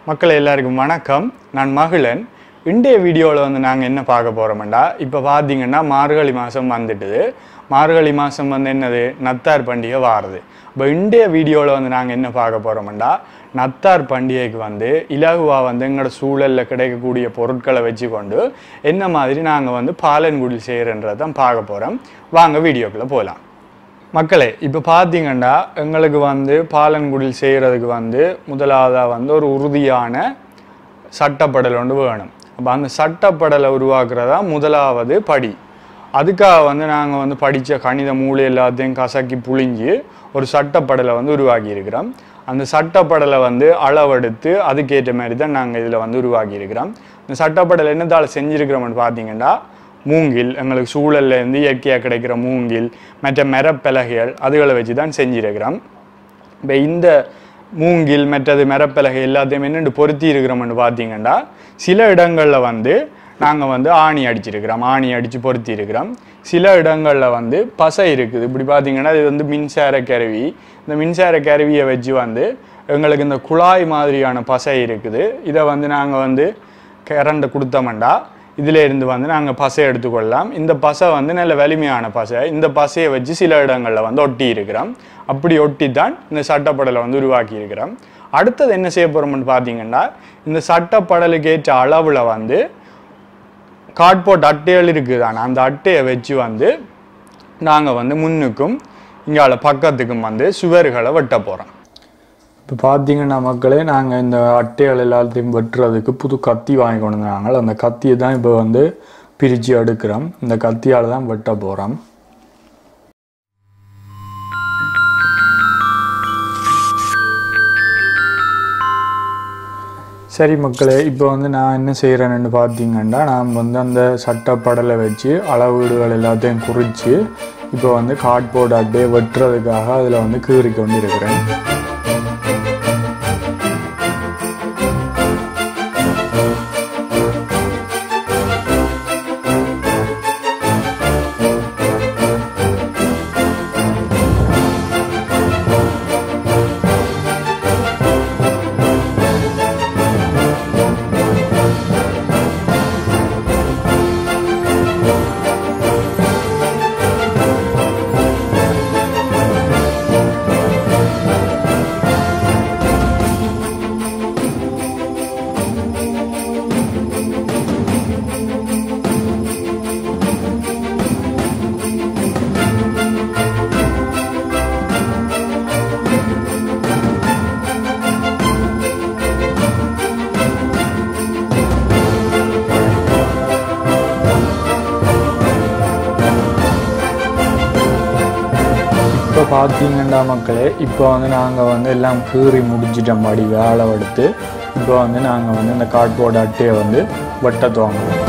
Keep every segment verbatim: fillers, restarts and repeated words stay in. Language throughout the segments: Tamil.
மக்களே எல்லாருக்கும் வணக்கம். நான் மகிழன். இன்றைய வீடியோவில் வந்து நாங்கள் என்ன பார்க்க போகிறோம்டா, இப்போ பார்த்தீங்கன்னா மார்கழி மாதம் வந்துட்டுது. மார்கழி மாதம் வந்து என்னது, நத்தார் பண்டிகை வாருது. இப்போ இன்றைய வீடியோவில் வந்து நாங்கள் என்ன பார்க்க போகிறோம்டா, நத்தார் பண்டிகைக்கு வந்து இலகுவாக வந்து எங்களோட சூழலில் கிடைக்கக்கூடிய பொருட்களை வச்சு கொண்டு என்ன மாதிரி நாங்கள் வந்து பாலன்குடில் செய்கிறன்றதை தான் பார்க்க போகிறோம். வாங்க வீடியோக்குள்ளே போகலாம். மக்களே, இப்போ பார்த்தீங்கன்னா எங்களுக்கு வந்து பாலன்குடில் செய்கிறதுக்கு வந்து முதலாவதாக வந்து ஒரு உறுதியான சட்டப்படல் ஒன்று வேணும். அப்போ அந்த சட்டப்படலை உருவாக்குறதா முதலாவது படி. அதுக்காக வந்து நாங்கள் வந்து படித்த கணித மூளை எல்லாத்தையும் கசக்கி புழிஞ்சு ஒரு சட்டப்படலை வந்து உருவாக்கி இருக்கிறோம். அந்த சட்டப்படலை வந்து அளவெடுத்து அதுக்கேற்ற மாதிரி தான் நாங்கள் இதில் வந்து உருவாக்கி இருக்கிறோம். இந்த சட்டப்படலை என்னதால் செஞ்சுருக்கிறோம்னு பார்த்தீங்கன்னா, மூங்கில், எங்களுக்கு சூழல்லேருந்து இயற்கையாக கிடைக்கிற மூங்கில் மற்ற மரப்பலகைகள் அதுகளை வச்சு தான் செஞ்சுருக்கிறோம். இப்போ இந்த மூங்கில் மற்றது மரப்பலகை எல்லாத்தையும் என்னென்று பொருத்தி இருக்கிறோம்னு பார்த்தீங்கன்னா, சில இடங்களில் வந்து நாங்கள் வந்து ஆணி அடிச்சிருக்கிறோம், ஆணி அடித்து பொருத்தி இருக்கிறோம். சில இடங்களில் வந்து பசை இருக்குது. இப்படி பார்த்தீங்கன்னா இது வந்து மின்சார கருவி. இந்த மின்சார கருவியை வச்சு வந்து எங்களுக்கு இந்த குழாய் மாதிரியான பசை இருக்குது. இதை வந்து நாங்கள் வந்து கரண்ட்டை கொடுத்தோம்டா இதில் இருந்து வந்து நாங்கள் பசை எடுத்துக்கொள்ளலாம். இந்த பசை வந்து நல்ல வலிமையான பசை. இந்த பசையை வச்சு சில இடங்களில் வந்து ஒட்டி இருக்கிறோம். அப்படி ஒட்டி தான் இந்த சட்டப்படலை வந்து உருவாக்கி இருக்கிறோம். அடுத்தது என்ன செய்ய போகிறோம்னு பார்த்தீங்கன்னா, இந்த சட்டப்படலுக்கு ஏற்ற அளவில் வந்து கார்ட்போர்ட் அட்டைகள் இருக்குது தானே, அந்த அட்டையை வச்சு வந்து நாங்கள் வந்து முன்னுக்கும் இங்கால பக்கத்துக்கும் வந்து சுவர்களை வெட்ட போகிறோம். இப்போ பார்த்தீங்கன்னா மக்களே, நாங்கள் இந்த அட்டைகள் எல்லாத்தையும் வெட்டுறதுக்கு புது கத்தி வாங்கி கொண்டு வந்தாங்க. அந்த கத்தியை தான் இப்போ வந்து பிரித்து எடுக்கிறோம். இந்த கத்தியால் தான் வெட்ட போகிறோம். சரி மக்களே, இப்போ வந்து நான் என்ன செய்கிறேன்னு பார்த்தீங்கன்னா, நான் வந்து அந்த சட்டப்படலை வச்சு அளவீடுகள் எல்லாத்தையும் குறித்து இப்போ வந்து கார்ட்போர்ட் அட்டையை வெட்டுறதுக்காக அதில் வந்து கீறி கொண்டு இருக்கிறேன். இப்போ பார்த்தீங்கன்னா மக்களே, இப்போ வந்து நாங்கள் வந்து எல்லாம் கீறி முடிச்சிட்டோம். படி வேலை எடுத்து இப்போ வந்து நாங்கள் வந்து இந்த கார்ட்போர்ட் அட்டையை வந்து வெட்ட துவங்குவோம்.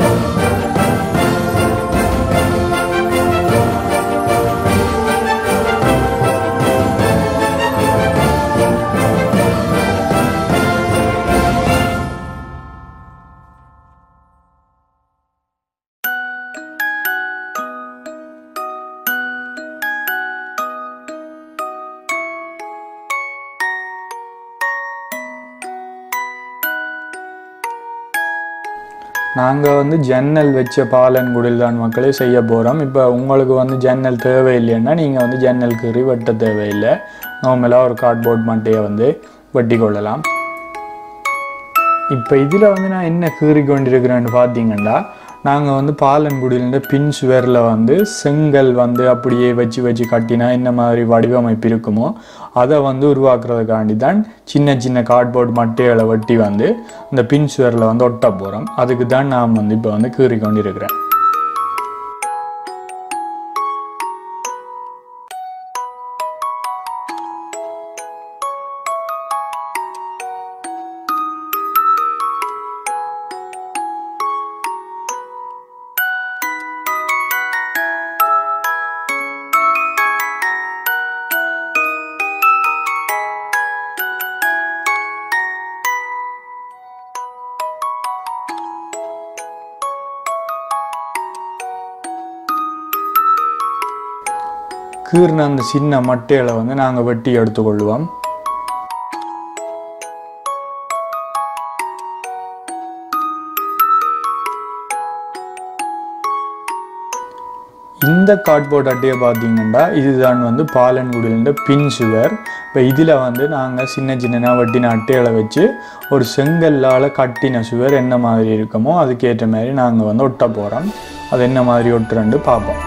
நாங்கள் வந்து ஜன்னல் வச்ச பாலன்குடில் தான் மக்களே செய்ய போகிறோம். இப்போ உங்களுக்கு வந்து ஜன்னல் தேவையில்லைன்னா நீங்கள் வந்து ஜன்னல் கீறி வெட்ட தேவையில்லை. நார்மலாக ஒரு கார்ட்போர்ட் மட்டையை வந்து வெட்டி கொள்ளலாம். இப்போ இதில் வந்து நான் என்ன கீறி கொண்டிருக்கிறேன்னு பார்த்தீங்கன்னா, நாங்கள் வந்து பாலன்குடியிலேருந்து பின் சுவரில் வந்து செங்கல் வந்து அப்படியே வச்சு வச்சு கட்டினா என்ன மாதிரி வடிவமைப்பு இருக்குமோ அதை வந்து உருவாக்குறதுக்காண்டி தான் சின்ன சின்ன கார்ட்போர்ட் மட்டைகளை வெட்டி வந்து இந்த பின் சுவரில் வந்து ஒட்ட போகிறோம். அதுக்கு தான் நான் வந்து இப்போ வந்து கீறி கொண்டு இருக்கிறேன். கீர்ன அந்த சின்ன மட்டைகளை வந்து நாங்கள் வெட்டி எடுத்துக்கொள்வோம். இந்த கார்ட்போர்ட் அட்டையை பார்த்தீங்கன்னா இதுதான் வந்து பாலன்குடியில பின் சுவர். இப்போ இதில் வந்து நாங்கள் சின்ன சின்ன வட்டின அட்டைகளை வச்சு ஒரு செங்கல்லால் கட்டின சுவர் என்ன மாதிரி இருக்குமோ அதுக்கேற்ற மாதிரி நாங்கள் வந்து ஒட்ட போகிறோம். அது என்ன மாதிரி ஒட்டுறன்னு பார்ப்போம்.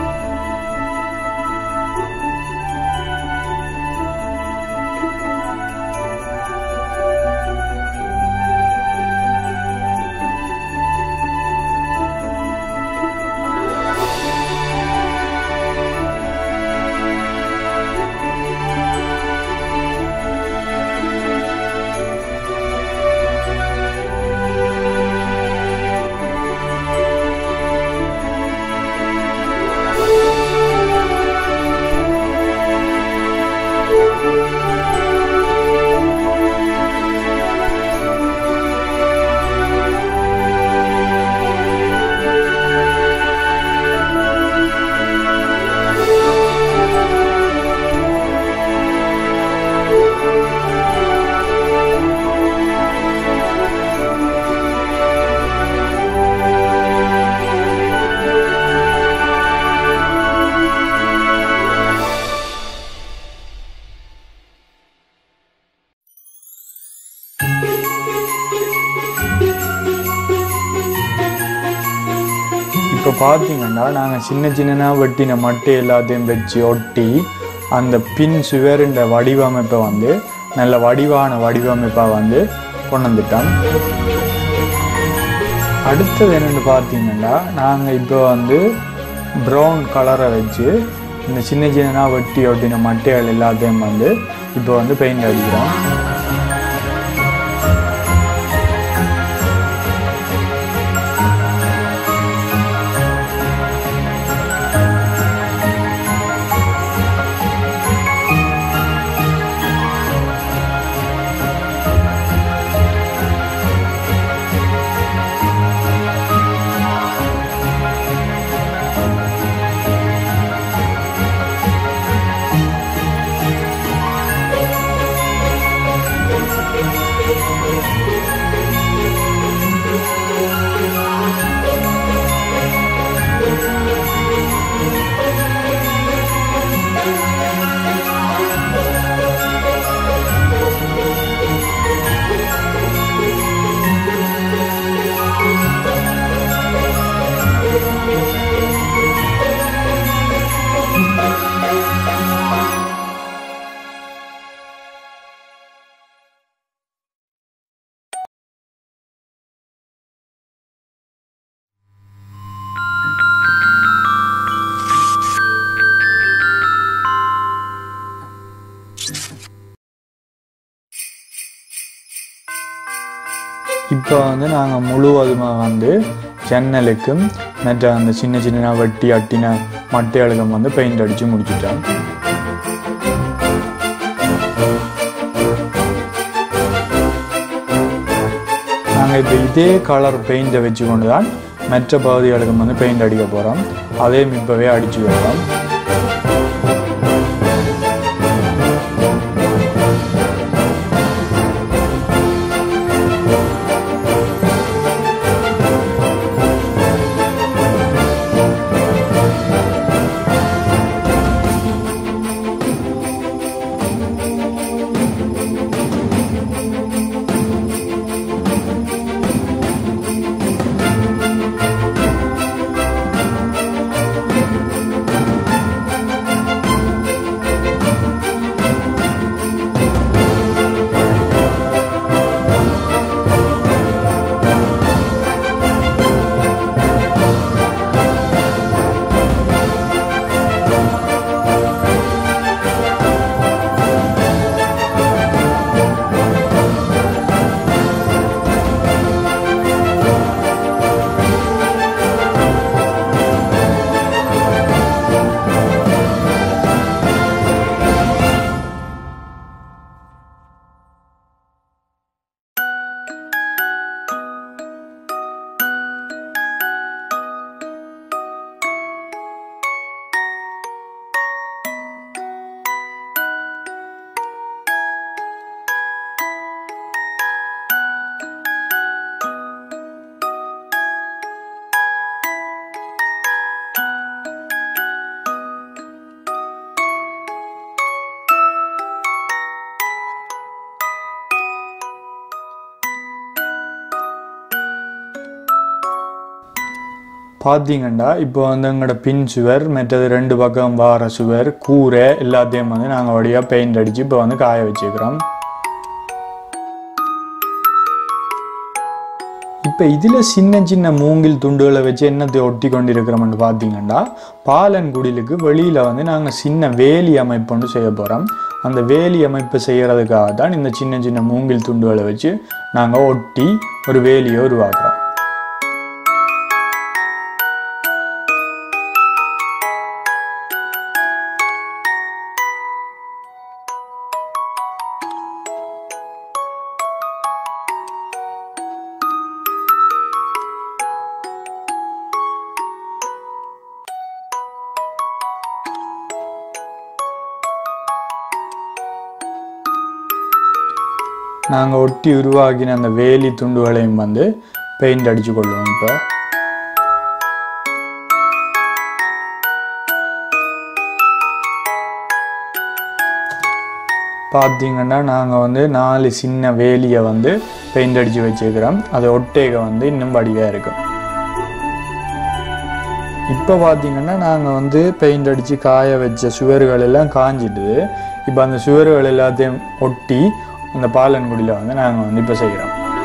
இப்போ பார்த்தீங்கன்னா நாங்கள் சின்ன சின்ன வெட்டின மட்டை எல்லாத்தையும் வச்சு ஒட்டி அந்த பின் சுவருன்ற வடிவமைப்பை வந்து நல்ல வடிவான வடிவமைப்பாக வந்து கொண்டு வந்துட்டோம். அடுத்தது என்னென்னு பார்த்தீங்கன்னா நாங்கள் இப்போ வந்து ப்ரௌன் கலரை வச்சு இந்த சின்ன சின்ன வெட்டி ஒட்டின மட்டைகள் எல்லாத்தையும் வந்து இப்போ வந்து பெயிண்ட் அடிக்கிறோம். இப்போ வந்து நாங்கள் முழுவதுமாக வந்து ஜன்னலுக்கும் மற்ற அந்த சின்ன சின்ன வட்டி அட்டின மட்டைகளுக்கும் வந்து பெயிண்ட் அடித்து முடிச்சுட்டோம். நாங்கள் இப்போ இதே கலர் பெயிண்டை வச்சு கொண்டு தான் மற்ற பகுதிகளுக்கும் வந்து பெயிண்ட் அடிக்க போகிறோம். அதையும் இப்போவே அடித்து வைக்கிறோம். பார்த்தீங்கன்னா இப்போ வந்து எங்களோட பின் சுவர் மற்றது ரெண்டு பக்கம் வார சுவர் கூரை எல்லாத்தையும் வந்து நாங்கள் வழியாக பெயிண்ட் அடித்து இப்போ வந்து காய வச்சுக்கிறோம். இப்போ இதில் சின்ன சின்ன மூங்கில் துண்டுகளை வச்சு என்னத்தை ஒட்டி கொண்டு இருக்கிறோம்னு பார்த்தீங்கன்னா பாலன்குடிலுக்கு வெளியில் வந்து நாங்கள் சின்ன வேலி அமைப்பு ஒன்று செய்ய போகிறோம். அந்த வேலி அமைப்பு செய்கிறதுக்காக தான் இந்த சின்ன சின்ன மூங்கில் துண்டுகளை வச்சு நாங்கள் ஒட்டி ஒரு வேலியை உருவாக்குறோம். நாங்கள் ஒட்டி உருவாக்கின அந்த வேலி துண்டுகளையும் வந்து பெயிண்ட் அடித்து கொள்வோம். இப்போ பார்த்தீங்கன்னா நாங்கள் வந்து நாலு சின்ன வேலியை வந்து பெயிண்ட் அடித்து வச்சுக்கிறோம். அது ஒட்டேக வந்து இன்னும் வடிவாக இருக்கும். இப்போ பார்த்தீங்கன்னா நாங்கள் வந்து பெயிண்ட் அடித்து காய வச்ச சுவர்கள் எல்லாம் காஞ்சிட்டுது. இப்போ அந்த சுவர்கள் எல்லாத்தையும் ஒட்டி அந்த பாலன்குடியில் வந்து நாங்கள் வந்து இப்போ செய்கிறோம்.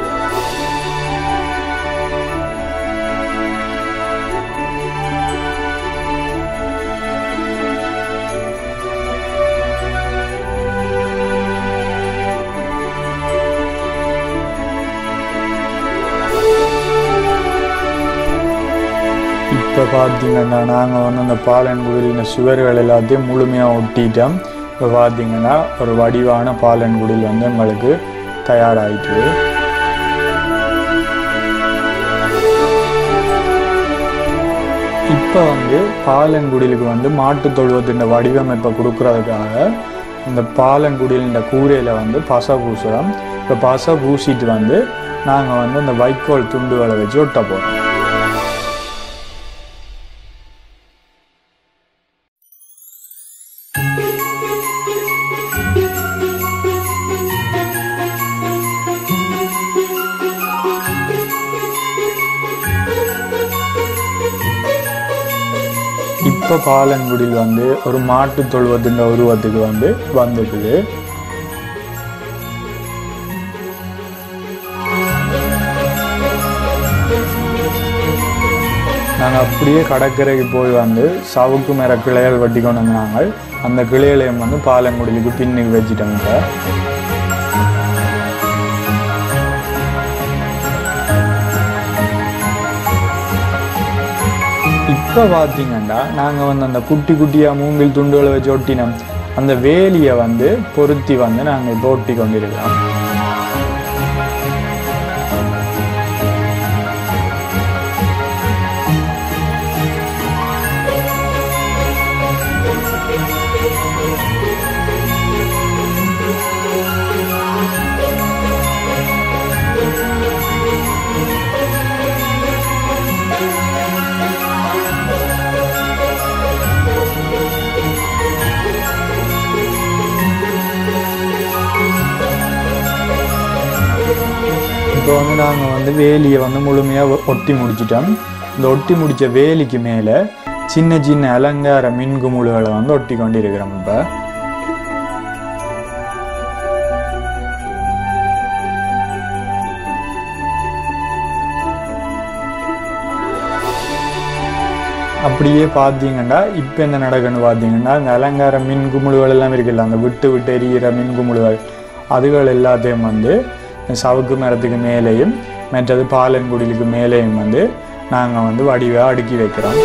இப்போ பார்த்தீங்கன்னா நாங்கள் வந்து அந்த பாலன்குடியில் இந்த சுவர்கள் எல்லாத்தையும் முழுமையாக ஒட்டிட்டோம். இப்போ பார்த்தீங்கன்னா ஒரு வடிவான பாலன்குடில் வந்து எங்களுக்கு தயாராகிட்டு. இப்போ வந்து பாலன்குடிலுக்கு வந்து மாட்டு தொழுவத்தின் வடிவமைப்பை கொடுக்கறதுக்காக இந்த பாலன்குடியில் கூரையில் வந்து பசை பூசுகிறோம். இப்போ பசை பூசிட்டு வந்து நாங்கள் வந்து இந்த வைக்கோல் துண்டுகளை வச்சு ஒட்ட போகிறோம். இப்போ பாலன்குடியில் வந்து ஒரு மாட்டு தொழுவத்தின் உருவத்துக்கு வந்து வந்துட்டுது. நாங்கள் அப்படியே கடற்கரைக்கு போய் வந்து சவுக்கு மேற கிளைகள் வெட்டி கொண்டு வந்தாங்க. அந்த கிளைகளையும் வந்து பாலன்குடிலுக்கு பின்னுக்கு வச்சுட்டோங்க. இப்போ பார்த்தீங்கன்னா நாங்கள் வந்து அந்த குட்டி குட்டியாக மூங்கில் துண்டுகளை வச்சு ஒட்டினோம். அந்த வேலியை வந்து பொருத்தி வந்து நாங்கள் இப்போ ஒட்டி கொண்டிருக்கிறோம். இப்போ வந்து நாங்கள் வந்து வேலியை வந்து முழுமையாக ஒட்டி முடிச்சிட்டோம். இந்த ஒட்டி முடித்த வேலிக்கு மேலே சின்ன சின்ன அலங்கார மின்குமுழுகளை வந்து ஒட்டி கொண்டு இருக்கிறோம். இப்போ அப்படியே பார்த்தீங்கன்னா இப்போ என்ன நடக்குன்னு பார்த்தீங்கன்னா இந்த அலங்கார மின்குமுழுகள் எல்லாம் இருக்குல்ல, அந்த விட்டு விட்டு எரிகிற மின்குமுழுகள் அதுகள் எல்லாத்தையும் வந்து சவுக்கு மரத்துக்கு மேலேயும் மற்றது பாலன்குடிலுக்கு மேலேயும் வந்து நாங்கள் வந்து வடிவாக அடுக்கி வைக்கிறோம்.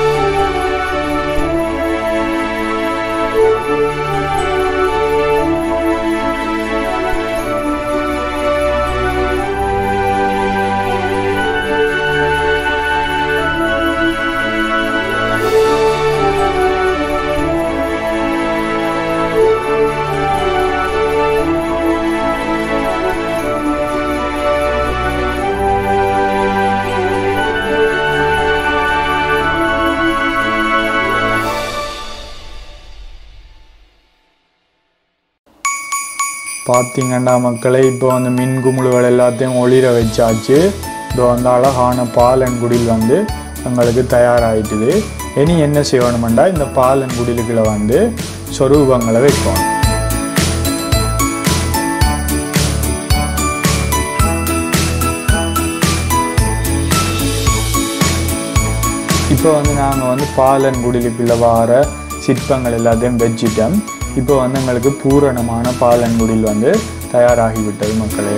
பார்த்தீங்கன்னா மக்களை இப்போ வந்து மின் குமிழ்கள் எல்லாத்தையும் ஒளிர வச்சாச்சு. இப்போ வந்து அழகான பாலன்குடியில் வந்து எங்களுக்கு தயாராகிட்டுது. இனி என்ன செய்யணுமெண்டா இந்த பாலன் குடிலுக்குள்ள வந்து சொரூபங்களை வைக்கணும். இப்போ வந்து நாங்கள் வந்து பாலன் குடிலுக்குள்ள வார சிற்பங்கள் எல்லாத்தையும் வச்சிட்டோம். இப்போ வந்து எங்களுக்கு பூரணமான பாலன் குடில் வந்து தயாராகிவிட்டது மக்களே.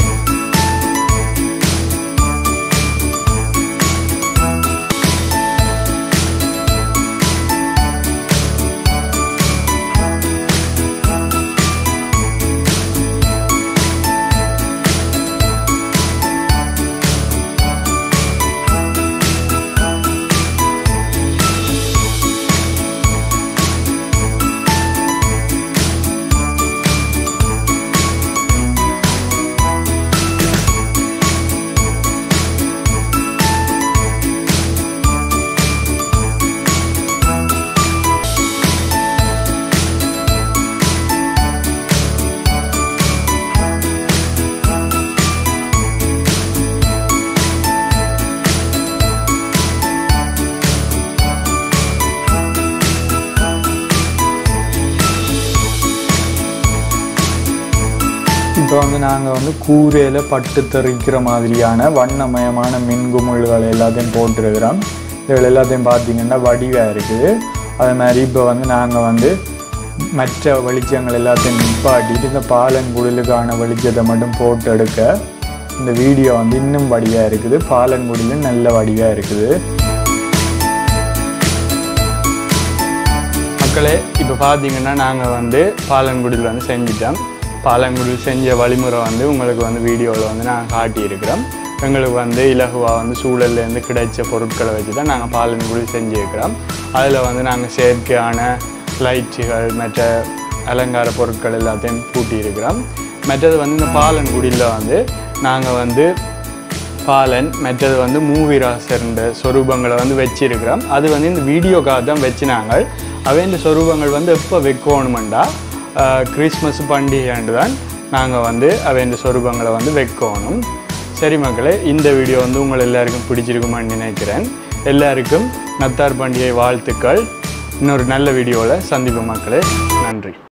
இப்போ வந்து நாங்கள் வந்து கூரையில் பட்டு தெறிக்கிற மாதிரியான வண்ணமயமான மின்குமிழ்கள் எல்லாத்தையும் போட்டிருக்கிறோம். இதில் எல்லாத்தையும் பார்த்திங்கன்னா வடிவாக இருக்குது. அதே மாதிரி இப்போ வந்து நாங்கள் வந்து மற்ற வெளிச்சங்கள் எல்லாத்தையும் நிப்பாட்டிட்டு இந்த பாலன் குடிலுக்கான வெளிச்சத்தை மட்டும் போட்டு எடுக்க இந்த வீடியோ வந்து இன்னும் வடிவாக இருக்குது. பாலன் குடிலும் நல்ல வடிவாக இருக்குது. மக்களே இப்போ பார்த்திங்கன்னா நாங்கள் வந்து பாலன் குடில் வந்து செஞ்சிட்டோம். பாலங்குடில் செஞ்ச வழிமுறை வந்து உங்களுக்கு வந்து வீடியோவில் வந்து நாங்கள் காட்டியிருக்கிறோம். எங்களுக்கு வந்து இலகுவாக வந்து சூழல்லேருந்து கிடைச்ச பொருட்களை வச்சு தான் நாங்கள் பாலங்குடில் செஞ்சுருக்கிறோம். அதில் வந்து நாங்கள் செயற்கையான லைட்ஸுகள் மற்ற அலங்கார பொருட்கள் எல்லாத்தையும் பூட்டியிருக்கிறோம். மற்றது வந்து இந்த பாலங்குடியில் வந்து நாங்கள் வந்து பாலன் மற்றது வந்து மூவிராசர்ன்ற சொரூபங்களை வந்து வச்சிருக்கிறோம். அது வந்து இந்த வீடியோக்காக தான் வச்சு நாங்கள் அவை இந்த சொரூபங்கள் வந்து எப்போ வைக்கணுமெண்டா கிறிஸ்மஸ் பண்டிகையாண்டு தான் நாங்கள் வந்து அவை இந்த சொரூபங்களை வந்து வைக்கணும். சரி மக்களே, இந்த வீடியோ வந்து உங்கள் எல்லாருக்கும் பிடிச்சிருக்குமான்னு நினைக்கிறேன். எல்லாருக்கும் நத்தார் பண்டிகை வாழ்த்துக்கள். இன்னொரு நல்ல வீடியோவில் சந்திப்போம் மக்களே. நன்றி.